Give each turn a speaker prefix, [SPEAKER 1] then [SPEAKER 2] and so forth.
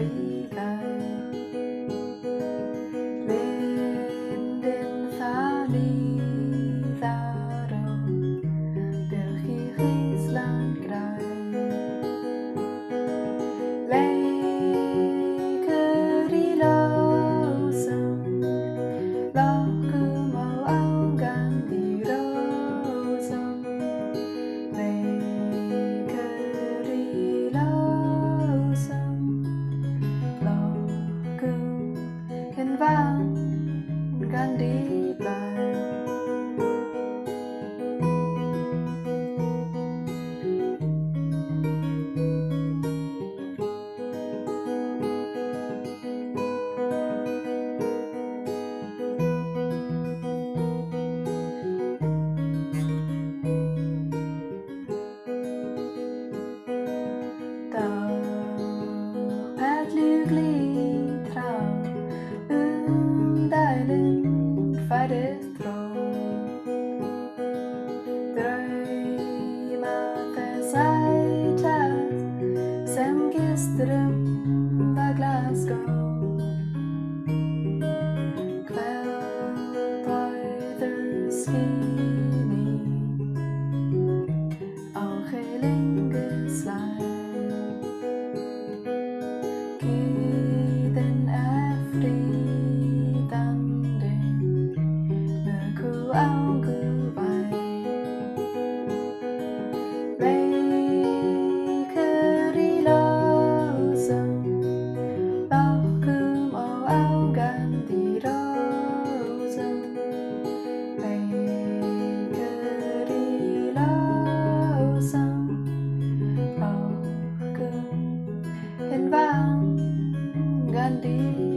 [SPEAKER 1] quay lại lên đến xa đi ra đâu từ khi hít lan cài lấy cứ đi lâu dần lo cứ màu áo gan đi đâu dần lấy cứ đi lâu dần lo cứ hiên vang gan đi lại Phải drömma Thessaita sem Giström var Glasgow Kvällsbräder skinny auch Helingesland Kiden Afridande áo cứ bay lấy cứ đi lâu dần lo cứ màu áo gan đi đâu dần lấy cứ đi lâu dần lo cứ hiên vang gan đi